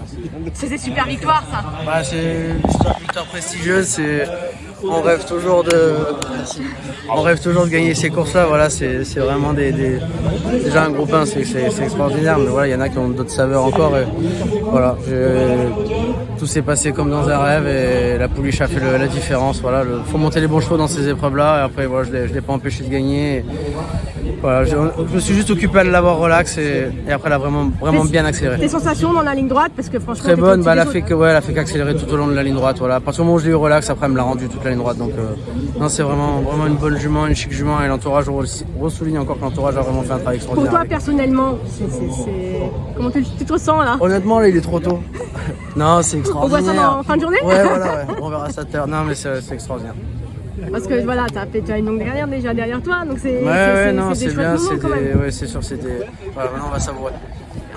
C'est des super victoires, ça. Bah, c'est une victoire prestigieuse. On rêve toujours de gagner ces courses-là. Voilà, c'est vraiment déjà un groupe 1, c'est extraordinaire. Mais voilà, il y en a qui ont d'autres saveurs encore. Et voilà, tout s'est passé comme dans un rêve et la pouliche a fait la différence. Voilà, faut monter les bons chevaux dans ces épreuves-là. Et après, voilà, je l'ai pas empêché de gagner. Et voilà, je me suis juste occupé à l'avoir relax et après elle a vraiment bien accéléré. Tes sensations dans la ligne droite, parce que franchement très bonne. Bah, elle a fait qu'accélérer tout au long de la ligne droite. Voilà. À partir du moment où je l'ai eu relax, après elle me l'a rendu toute la ligne droite. Donc non, c'est vraiment une bonne jument, une chic jument et l'entourage ressouligne encore que l'entourage a vraiment fait un travail extraordinaire. Pour toi personnellement, comment tu te ressens là? Honnêtement, là il est trop tôt. Non, c'est extraordinaire. On voit ça en fin de journée? Ouais, voilà, ouais. On verra ça tout à l'heure. Non, mais c'est extraordinaire. Parce que voilà, tu as une longue carrière déjà derrière toi, donc c'est ouais, non, des c'est bien, quand même. ouais, c'est sûr, c'était. Voilà, maintenant on va savourer.